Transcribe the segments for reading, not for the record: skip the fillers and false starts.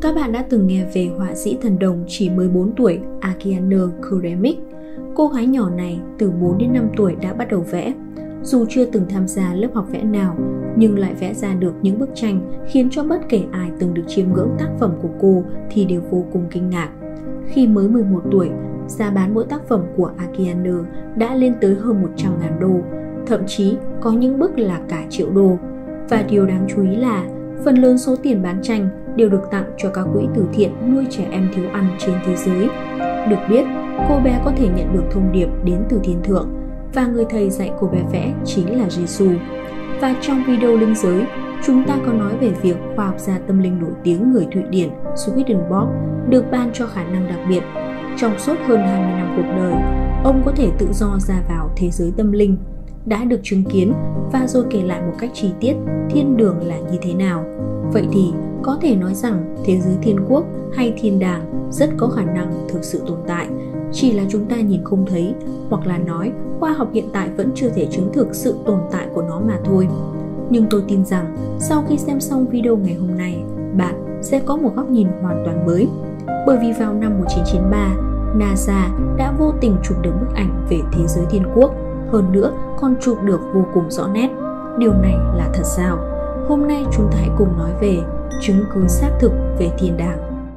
Các bạn đã từng nghe về họa sĩ thần đồng chỉ 14 tuổi Akiane Kuremic. Cô gái nhỏ này từ 4 đến 5 tuổi đã bắt đầu vẽ. Dù chưa từng tham gia lớp học vẽ nào, nhưng lại vẽ ra được những bức tranh khiến cho bất kể ai từng được chiêm ngưỡng tác phẩm của cô thì đều vô cùng kinh ngạc. Khi mới 11 tuổi, giá bán mỗi tác phẩm của Akiane đã lên tới hơn 100.000 đô, thậm chí có những bức là cả triệu đô. Và điều đáng chú ý là phần lớn số tiền bán tranh đều được tặng cho các quỹ từ thiện nuôi trẻ em thiếu ăn trên thế giới. Được biết, cô bé có thể nhận được thông điệp đến từ thiên thượng và người thầy dạy cô bé vẽ chính là Giêsu. Và trong video linh giới, chúng ta có nói về việc khoa học gia tâm linh nổi tiếng người Thụy Điển Swedenborg được ban cho khả năng đặc biệt. Trong suốt hơn 20 năm cuộc đời, ông có thể tự do ra vào thế giới tâm linh, đã được chứng kiến và rồi kể lại một cách chi tiết thiên đường là như thế nào. Vậy thì có thể nói rằng thế giới thiên quốc hay thiên đàng rất có khả năng thực sự tồn tại, chỉ là chúng ta nhìn không thấy, hoặc là nói khoa học hiện tại vẫn chưa thể chứng thực sự tồn tại của nó mà thôi. Nhưng tôi tin rằng sau khi xem xong video ngày hôm nay, bạn sẽ có một góc nhìn hoàn toàn mới. Bởi vì vào năm 1993, NASA đã vô tình chụp được bức ảnh về thế giới thiên quốc, hơn nữa còn chụp được vô cùng rõ nét. Điều này là thật sao? Hôm nay chúng ta hãy cùng nói về chứng cứ xác thực về thiên đàng.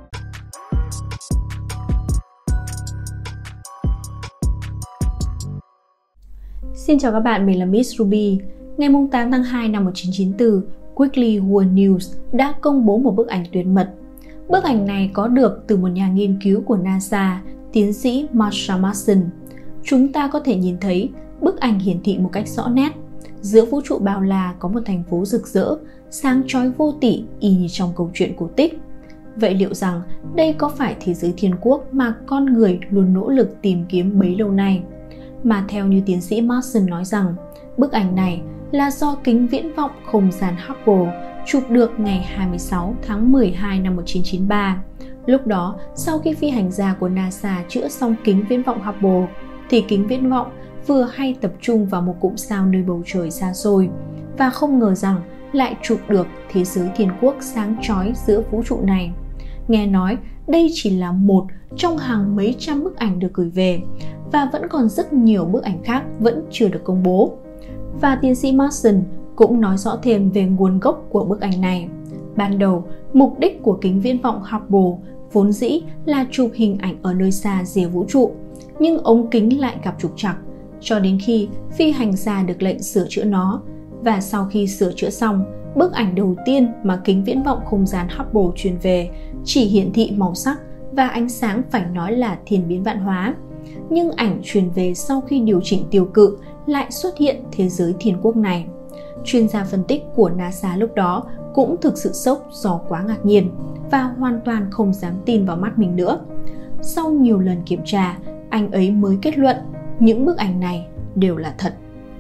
Xin chào các bạn, mình là Miss Ruby. Ngày 8 tháng 2 năm 1994, Weekly World News đã công bố một bức ảnh tuyệt mật. Bức ảnh này có được từ một nhà nghiên cứu của NASA, tiến sĩ Marshall Mason. Chúng ta có thể nhìn thấy bức ảnh hiển thị một cách rõ nét. Giữa vũ trụ bao la có một thành phố rực rỡ, sáng chói vô tỉ y như trong câu chuyện cổ tích. Vậy liệu rằng đây có phải thế giới thiên quốc mà con người luôn nỗ lực tìm kiếm bấy lâu nay? Mà theo như tiến sĩ Mason nói rằng, bức ảnh này là do kính viễn vọng không gian Hubble chụp được ngày 26 tháng 12 năm 1993. Lúc đó, sau khi phi hành gia của NASA chữa xong kính viễn vọng Hubble, thì kính viễn vọng vừa hay tập trung vào một cụm sao nơi bầu trời xa xôi, và không ngờ rằng lại chụp được thế giới thiên quốc sáng chói giữa vũ trụ này. Nghe nói đây chỉ là một trong hàng mấy trăm bức ảnh được gửi về, và vẫn còn rất nhiều bức ảnh khác vẫn chưa được công bố. Và tiến sĩ Mason cũng nói rõ thêm về nguồn gốc của bức ảnh này. Ban đầu, mục đích của kính viễn vọng Hubble vốn dĩ là chụp hình ảnh ở nơi xa rìa vũ trụ, nhưng ống kính lại gặp trục trặc, cho đến khi phi hành gia được lệnh sửa chữa nó. Và sau khi sửa chữa xong, bức ảnh đầu tiên mà kính viễn vọng không gian Hubble truyền về chỉ hiển thị màu sắc và ánh sáng phải nói là thiên biến vạn hóa. Nhưng ảnh truyền về sau khi điều chỉnh tiêu cự lại xuất hiện thế giới thiên quốc này. Chuyên gia phân tích của NASA lúc đó cũng thực sự sốc do quá ngạc nhiên và hoàn toàn không dám tin vào mắt mình nữa. Sau nhiều lần kiểm tra, anh ấy mới kết luận những bức ảnh này đều là thật.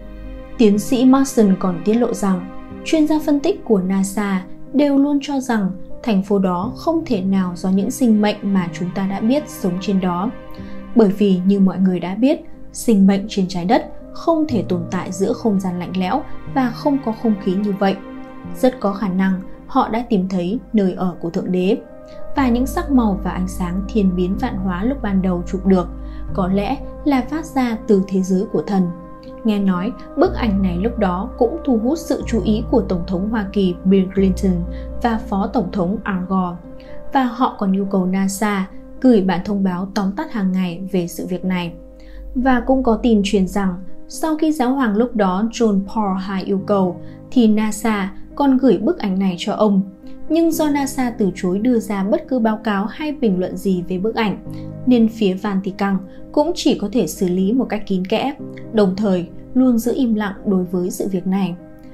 Tiến sĩ Mason còn tiết lộ rằng chuyên gia phân tích của NASA đều luôn cho rằng thành phố đó không thể nào do những sinh mệnh mà chúng ta đã biết sống trên đó. Bởi vì như mọi người đã biết, sinh mệnh trên trái đất không thể tồn tại giữa không gian lạnh lẽo và không có không khí như vậy. Rất có khả năng họ đã tìm thấy nơi ở của Thượng Đế. Và những sắc màu và ánh sáng thiên biến vạn hóa lúc ban đầu chụp được có lẽ là phát ra từ thế giới của thần. Nghe nói bức ảnh này lúc đó cũng thu hút sự chú ý của Tổng thống Hoa Kỳ Bill Clinton và Phó Tổng thống Al Gore. Và họ còn yêu cầu NASA gửi bản thông báo tóm tắt hàng ngày về sự việc này. Và cũng có tin truyền rằng sau khi giáo hoàng lúc đó John Paul II yêu cầu thì NASA còn gửi bức ảnh này cho ông. Nhưng do NASA từ chối đưa ra bất cứ báo cáo hay bình luận gì về bức ảnh, nên phía Vatican cũng chỉ có thể xử lý một cách kín kẽ, đồng thời luôn giữ im lặng đối với sự việc này.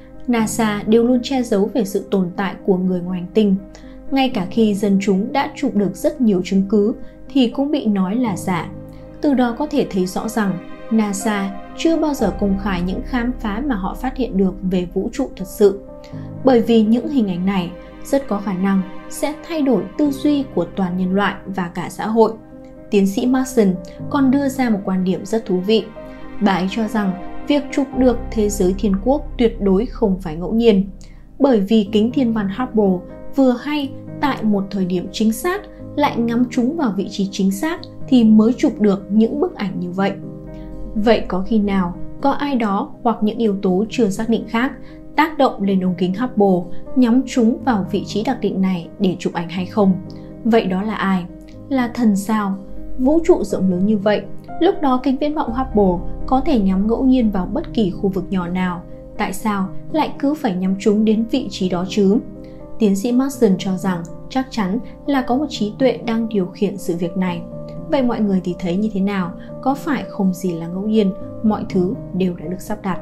NASA đều luôn che giấu về sự tồn tại của người ngoài hành tinh. Ngay cả khi dân chúng đã chụp được rất nhiều chứng cứ thì cũng bị nói là giả. Từ đó có thể thấy rõ rằng NASA chưa bao giờ công khai những khám phá mà họ phát hiện được về vũ trụ thật sự. Bởi vì những hình ảnh này rất có khả năng sẽ thay đổi tư duy của toàn nhân loại và cả xã hội. Tiến sĩ Mason còn đưa ra một quan điểm rất thú vị. Bà ấy cho rằng việc chụp được thế giới thiên quốc tuyệt đối không phải ngẫu nhiên. Bởi vì kính thiên văn Hubble vừa hay tại một thời điểm chính xác, lại ngắm chúng vào vị trí chính xác thì mới chụp được những bức ảnh như vậy. Vậy có khi nào có ai đó hoặc những yếu tố chưa xác định khác tác động lên ống kính Hubble nhắm chúng vào vị trí đặc định này để chụp ảnh hay không? Vậy đó là ai? Là thần sao? Vũ trụ rộng lớn như vậy, lúc đó kính viễn vọng Hubble có thể nhắm ngẫu nhiên vào bất kỳ khu vực nhỏ nào. Tại sao lại cứ phải nhắm chúng đến vị trí đó chứ? Tiến sĩ Marsden cho rằng chắc chắn là có một trí tuệ đang điều khiển sự việc này. Vậy mọi người thì thấy như thế nào? Có phải không gì là ngẫu nhiên, mọi thứ đều đã được sắp đặt?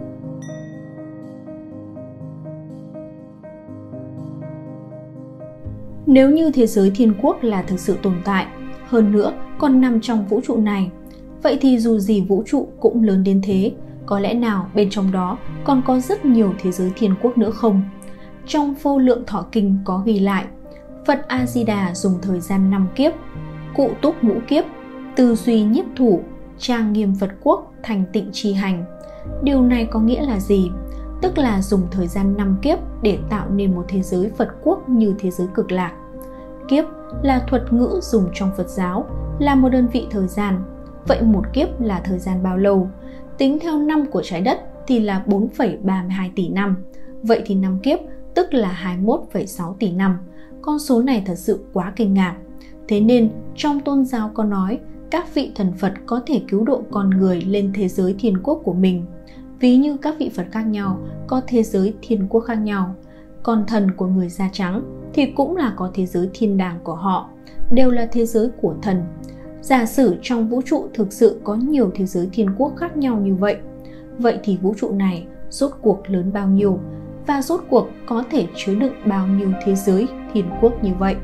Nếu như thế giới thiên quốc là thực sự tồn tại, hơn nữa còn nằm trong vũ trụ này, vậy thì dù gì vũ trụ cũng lớn đến thế, có lẽ nào bên trong đó còn có rất nhiều thế giới thiên quốc nữa không? Trong Vô Lượng Thọ Kinh có ghi lại, Phật A Di Đà dùng thời gian 5 kiếp, cụ túc ngũ kiếp, tư duy nhiếp thủ, trang nghiêm Phật quốc, thành tịnh chi hành. Điều này có nghĩa là gì? Tức là dùng thời gian 5 kiếp để tạo nên một thế giới Phật quốc như thế giới Cực Lạc. Kiếp là thuật ngữ dùng trong Phật giáo, là một đơn vị thời gian. Vậy một kiếp là thời gian bao lâu? Tính theo năm của trái đất thì là 4,32 tỷ năm. Vậy thì 5 kiếp tức là 21,6 tỷ năm. Con số này thật sự quá kinh ngạc. Thế nên trong tôn giáo có nói các vị thần Phật có thể cứu độ con người lên thế giới thiên quốc của mình. Ví như các vị Phật khác nhau có thế giới thiên quốc khác nhau. Còn thần của người da trắng thì cũng là có thế giới thiên đàng của họ, đều là thế giới của thần. Giả sử trong vũ trụ thực sự có nhiều thế giới thiên quốc khác nhau như vậy, vậy thì vũ trụ này rốt cuộc lớn bao nhiêu? Và rốt cuộc có thể chứa đựng bao nhiêu thế giới thiên quốc như vậy?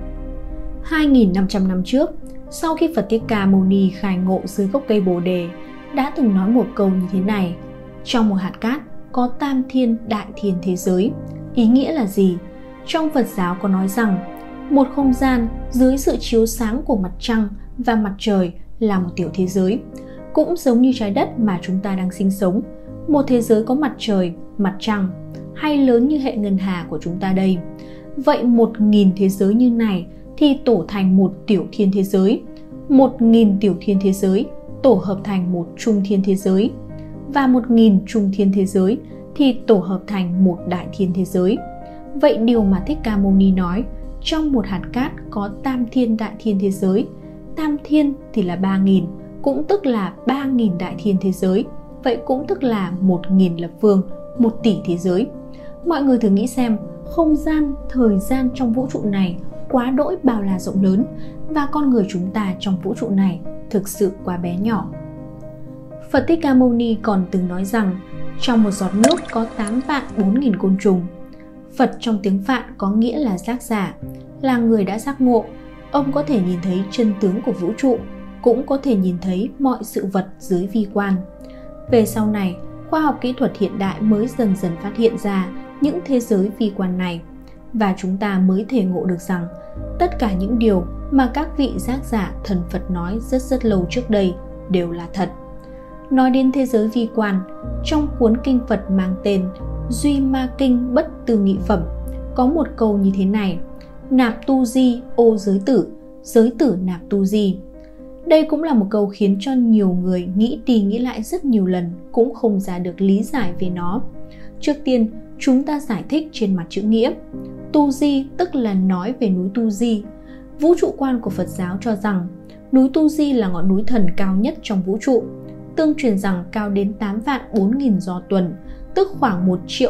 2.500 năm trước, sau khi Phật Thích Ca Mâu Ni khai ngộ dưới gốc cây Bồ Đề, đã từng nói một câu như thế này: trong một hạt cát có tam thiên đại thiên thế giới. Ý nghĩa là gì? Trong Phật giáo có nói rằng một không gian dưới sự chiếu sáng của mặt trăng và mặt trời là một tiểu thế giới, cũng giống như trái đất mà chúng ta đang sinh sống, một thế giới có mặt trời, mặt trăng, hay lớn như hệ ngân hà của chúng ta đây. Vậy 1.000 thế giới như này thì tổ thành một tiểu thiên thế giới, 1.000 tiểu thiên thế giới tổ hợp thành một trung thiên thế giới, và 1.000 trung thiên thế giới thì tổ hợp thành một đại thiên thế giới. Vậy điều mà Thích Ca Mâu Ni nói, trong một hạt cát có tam thiên đại thiên thế giới, tam thiên thì là 3.000, cũng tức là 3.000 đại thiên thế giới, vậy cũng tức là 1.000 lập phương, 1 tỷ thế giới. Mọi người thử nghĩ xem, không gian, thời gian trong vũ trụ này quá đỗi bao la rộng lớn, và con người chúng ta trong vũ trụ này thực sự quá bé nhỏ. Phật Thích Ca Mâu Ni còn từng nói rằng trong một giọt nước có 8 vạn 4.000 côn trùng. Phật trong tiếng Phạn có nghĩa là giác giả, là người đã giác ngộ. Ông có thể nhìn thấy chân tướng của vũ trụ, cũng có thể nhìn thấy mọi sự vật dưới vi quan. Về sau này, khoa học kỹ thuật hiện đại mới dần dần phát hiện ra những thế giới vi quan này, và chúng ta mới thể ngộ được rằng tất cả những điều mà các vị giác giả thần Phật nói rất lâu trước đây đều là thật. Nói đến thế giới vi quan, trong cuốn kinh Phật mang tên Duy Ma Kinh Bất Tư Nghị Phẩm có một câu như thế này: nạp tu di ô giới tử nạp tu di. Đây cũng là một câu khiến cho nhiều người nghĩ đi nghĩ lại rất nhiều lần cũng không ra được lý giải về nó. Trước tiên, chúng ta giải thích trên mặt chữ nghĩa. Tu di tức là nói về núi Tu Di. Vũ trụ quan của Phật giáo cho rằng núi Tu Di là ngọn núi thần cao nhất trong vũ trụ. Tương truyền rằng cao đến 8 vạn 4.000 do tuần, tức khoảng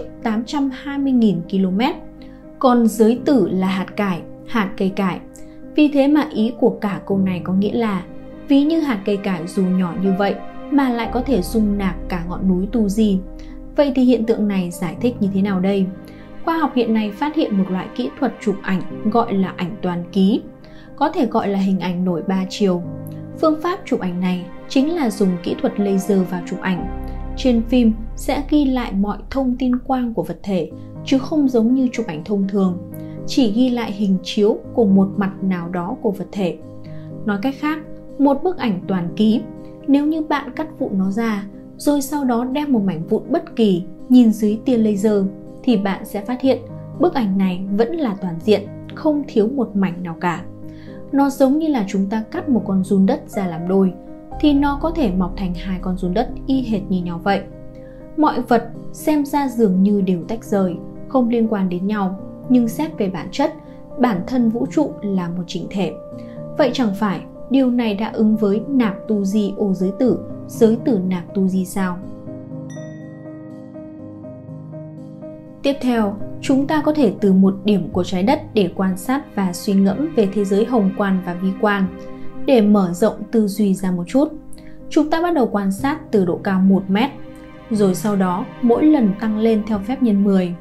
1.820.000 km. Còn giới tử là hạt cải, hạt cây cải. Vì thế mà ý của cả câu này có nghĩa là ví như hạt cây cải dù nhỏ như vậy mà lại có thể dung nạp cả ngọn núi Tu Di. Vậy thì hiện tượng này giải thích như thế nào đây? Khoa học hiện nay phát hiện một loại kỹ thuật chụp ảnh gọi là ảnh toàn ký, có thể gọi là hình ảnh nổi 3 chiều. Phương pháp chụp ảnh này chính là dùng kỹ thuật laser vào chụp ảnh. Trên phim sẽ ghi lại mọi thông tin quang của vật thể, chứ không giống như chụp ảnh thông thường, chỉ ghi lại hình chiếu của một mặt nào đó của vật thể. Nói cách khác, một bức ảnh toàn ký, nếu như bạn cắt vụn nó ra, rồi sau đó đem một mảnh vụn bất kỳ nhìn dưới tia laser, thì bạn sẽ phát hiện bức ảnh này vẫn là toàn diện, không thiếu một mảnh nào cả. Nó giống như là chúng ta cắt một con giun đất ra làm đôi, thì nó có thể mọc thành hai con giun đất y hệt như nhau vậy. Mọi vật xem ra dường như đều tách rời, không liên quan đến nhau, nhưng xét về bản chất, bản thân vũ trụ là một chỉnh thể. Vậy chẳng phải điều này đã ứng với nạp tu di ô giới tử nạp tu di sao? Tiếp theo, chúng ta có thể từ một điểm của trái đất để quan sát và suy ngẫm về thế giới hồng quan và vi quan. Để mở rộng tư duy ra một chút, chúng ta bắt đầu quan sát từ độ cao 1 mét, rồi sau đó mỗi lần tăng lên theo phép nhân 10.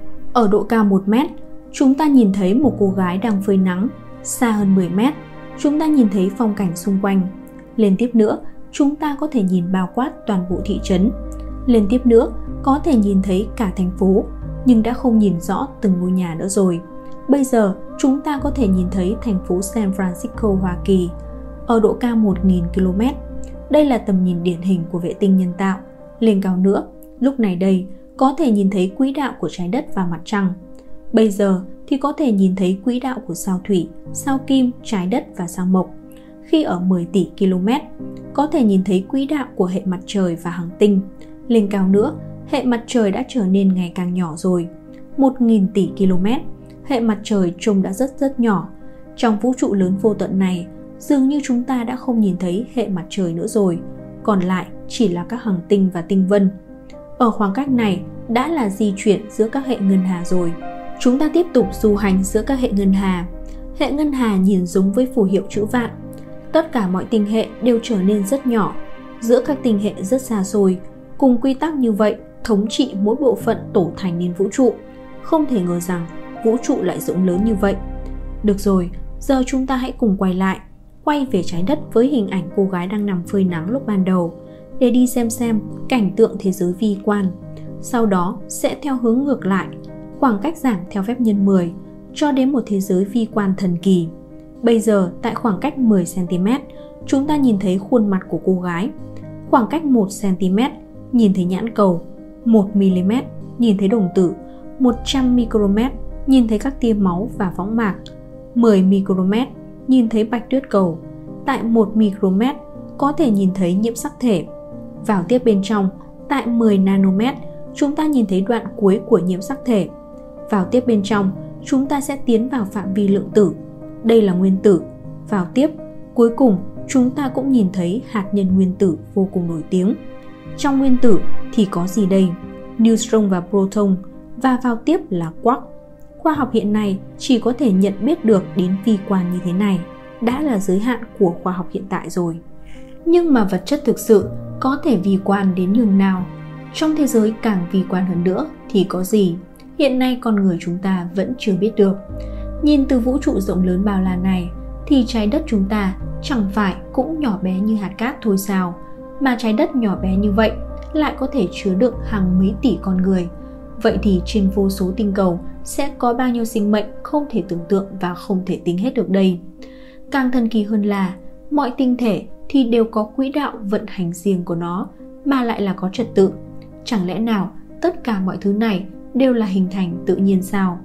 Ở độ cao 1 mét, chúng ta nhìn thấy một cô gái đang phơi nắng. Xa hơn 10 mét, chúng ta nhìn thấy phong cảnh xung quanh. Lên tiếp nữa, chúng ta có thể nhìn bao quát toàn bộ thị trấn. Lên tiếp nữa, có thể nhìn thấy cả thành phố, nhưng đã không nhìn rõ từng ngôi nhà nữa rồi. Bây giờ, chúng ta có thể nhìn thấy thành phố San Francisco, Hoa Kỳ, ở độ cao 1.000 km. Đây là tầm nhìn điển hình của vệ tinh nhân tạo. Lên cao nữa, lúc này đây, có thể nhìn thấy quỹ đạo của trái đất và mặt trăng. Bây giờ thì có thể nhìn thấy quỹ đạo của sao thủy, sao kim, trái đất và sao mộc. Khi ở 10 tỷ km, có thể nhìn thấy quỹ đạo của hệ mặt trời và hành tinh. Lên cao nữa, hệ mặt trời đã trở nên ngày càng nhỏ rồi. 1.000 tỷ km, hệ mặt trời trông đã rất nhỏ. Trong vũ trụ lớn vô tận này, dường như chúng ta đã không nhìn thấy hệ mặt trời nữa rồi. Còn lại chỉ là các hành tinh và tinh vân. Ở khoảng cách này đã là di chuyển giữa các hệ ngân hà rồi. Chúng ta tiếp tục du hành giữa các hệ ngân hà. Hệ ngân hà nhìn giống với phù hiệu chữ vạn. Tất cả mọi tinh hệ đều trở nên rất nhỏ, giữa các tinh hệ rất xa xôi. Cùng quy tắc như vậy, thống trị mỗi bộ phận tổ thành nên vũ trụ. Không thể ngờ rằng vũ trụ lại rộng lớn như vậy. Được rồi, giờ chúng ta hãy cùng quay về trái đất với hình ảnh cô gái đang nằm phơi nắng lúc ban đầu, để đi xem cảnh tượng thế giới vi quan. Sau đó sẽ theo hướng ngược lại, khoảng cách giảm theo phép nhân 10, cho đến một thế giới vi quan thần kỳ. Bây giờ tại khoảng cách 10 cm, chúng ta nhìn thấy khuôn mặt của cô gái. Khoảng cách 1 cm, nhìn thấy nhãn cầu. 1 mm, nhìn thấy đồng tử. 100 micromet, nhìn thấy các tia máu và võng mạc. 10 micromet, nhìn thấy bạch tuyết cầu. Tại 1 micromet, có thể nhìn thấy nhiễm sắc thể. Vào tiếp bên trong, tại 10 nanomet, chúng ta nhìn thấy đoạn cuối của nhiễm sắc thể. Vào tiếp bên trong, chúng ta sẽ tiến vào phạm vi lượng tử. Đây là nguyên tử. Vào tiếp, cuối cùng, chúng ta cũng nhìn thấy hạt nhân nguyên tử vô cùng nổi tiếng. Trong nguyên tử thì có gì đây? Neutron và proton, và vào tiếp là quark. Khoa học hiện nay chỉ có thể nhận biết được đến vi quan như thế này, đã là giới hạn của khoa học hiện tại rồi. Nhưng mà vật chất thực sự có thể vi quan đến nhường nào? Trong thế giới càng vi quan hơn nữa thì có gì? Hiện nay con người chúng ta vẫn chưa biết được. Nhìn từ vũ trụ rộng lớn bao la này thì trái đất chúng ta chẳng phải cũng nhỏ bé như hạt cát thôi sao? Mà trái đất nhỏ bé như vậy lại có thể chứa đựng hàng mấy tỷ con người. Vậy thì trên vô số tinh cầu sẽ có bao nhiêu sinh mệnh không thể tưởng tượng và không thể tính hết được đây. Càng thần kỳ hơn là mọi tinh thể thì đều có quỹ đạo vận hành riêng của nó, mà lại là có trật tự. Chẳng lẽ nào tất cả mọi thứ này đều là hình thành tự nhiên sao?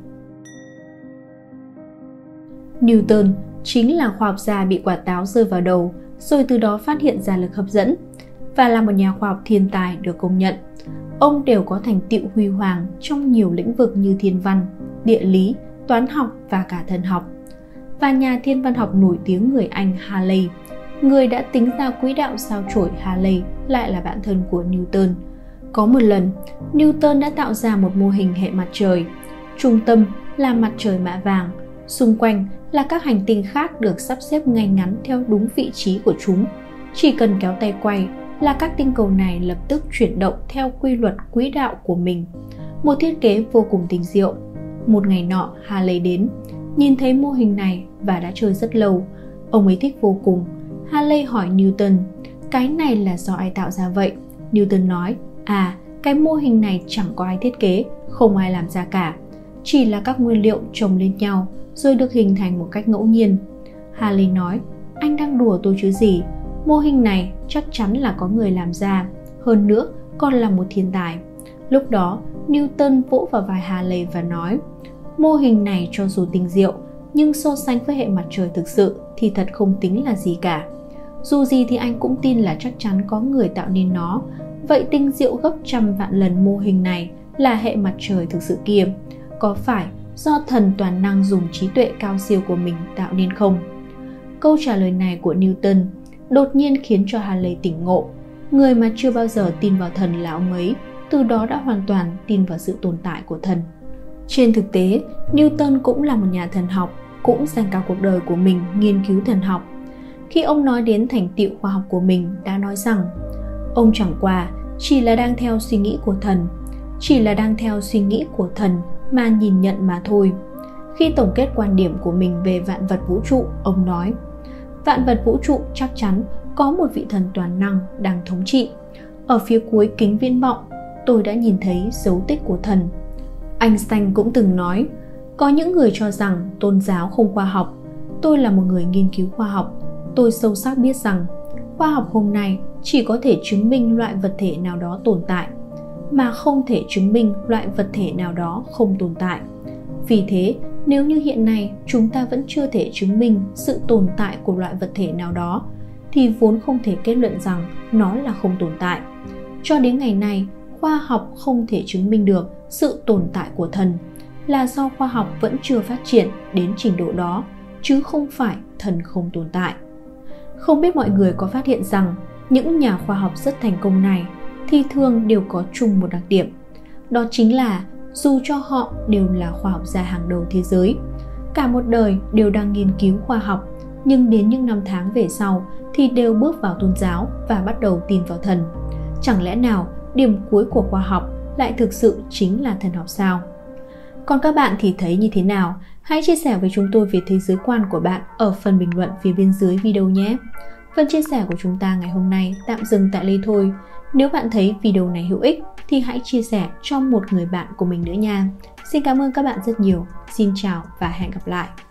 Newton chính là khoa học gia bị quả táo rơi vào đầu, rồi từ đó phát hiện ra lực hấp dẫn, và là một nhà khoa học thiên tài được công nhận. Ông đều có thành tựu huy hoàng trong nhiều lĩnh vực như thiên văn, địa lý, toán học và cả thần học. Và nhà thiên văn học nổi tiếng người Anh Halley, người đã tính ra quỹ đạo sao chổi Halley, lại là bạn thân của Newton. Có một lần, Newton đã tạo ra một mô hình hệ mặt trời. Trung tâm là mặt trời mạ vàng, xung quanh là các hành tinh khác được sắp xếp ngay ngắn theo đúng vị trí của chúng. Chỉ cần kéo tay quay là các tinh cầu này lập tức chuyển động theo quy luật quỹ đạo của mình. Một thiết kế vô cùng tinh diệu. Một ngày nọ, Halley đến, nhìn thấy mô hình này và đã chơi rất lâu. Ông ấy thích vô cùng. Halley hỏi Newton, cái này là do ai tạo ra vậy? Newton nói, cái mô hình này chẳng có ai thiết kế, không ai làm ra cả. Chỉ là các nguyên liệu chồng lên nhau rồi được hình thành một cách ngẫu nhiên. Halley nói, anh đang đùa tôi chứ gì? Mô hình này chắc chắn là có người làm ra, hơn nữa còn là một thiên tài. Lúc đó, Newton vỗ vào vai Halley và nói, Mô hình này cho dù tinh diệu, nhưng so sánh với hệ mặt trời thực sự thì thật không tính là gì cả. Dù gì thì anh cũng tin là chắc chắn có người tạo nên nó. Vậy tinh diệu gấp trăm vạn lần mô hình này là hệ mặt trời thực sự kia, có phải do thần toàn năng dùng trí tuệ cao siêu của mình tạo nên không? Câu trả lời này của Newton đột nhiên khiến cho Halley tỉnh ngộ. Người mà chưa bao giờ tin vào thần là ông ấy, từ đó đã hoàn toàn tin vào sự tồn tại của thần. Trên thực tế, Newton cũng là một nhà thần học, cũng dành cả cuộc đời của mình nghiên cứu thần học. Khi ông nói đến thành tựu khoa học của mình, đã nói rằng ông chẳng qua chỉ là đang theo suy nghĩ của thần, chỉ là đang theo suy nghĩ của thần mà nhìn nhận mà thôi. Khi tổng kết quan điểm của mình về vạn vật vũ trụ, ông nói: vạn vật vũ trụ chắc chắn có một vị thần toàn năng đang thống trị. Ở phía cuối kính viễn vọng, tôi đã nhìn thấy dấu tích của thần. Einstein cũng từng nói: có những người cho rằng tôn giáo không khoa học. Tôi là một người nghiên cứu khoa học. Tôi sâu sắc biết rằng khoa học hôm nay chỉ có thể chứng minh loại vật thể nào đó tồn tại, mà không thể chứng minh loại vật thể nào đó không tồn tại. Vì thế, nếu như hiện nay chúng ta vẫn chưa thể chứng minh sự tồn tại của loại vật thể nào đó, thì vốn không thể kết luận rằng nó là không tồn tại. Cho đến ngày nay, khoa học không thể chứng minh được sự tồn tại của thần, là do khoa học vẫn chưa phát triển đến trình độ đó, chứ không phải thần không tồn tại. Không biết mọi người có phát hiện rằng những nhà khoa học rất thành công này thì thường đều có chung một đặc điểm. Đó chính là dù cho họ đều là khoa học gia hàng đầu thế giới, cả một đời đều đang nghiên cứu khoa học, nhưng đến những năm tháng về sau thì đều bước vào tôn giáo và bắt đầu tin vào thần. Chẳng lẽ nào điểm cuối của khoa học lại thực sự chính là thần học sao? Còn các bạn thì thấy như thế nào? Hãy chia sẻ với chúng tôi về thế giới quan của bạn ở phần bình luận phía bên dưới video nhé. Phần chia sẻ của chúng ta ngày hôm nay tạm dừng tại đây thôi. Nếu bạn thấy video này hữu ích thì hãy chia sẻ cho một người bạn của mình nữa nha. Xin cảm ơn các bạn rất nhiều. Xin chào và hẹn gặp lại.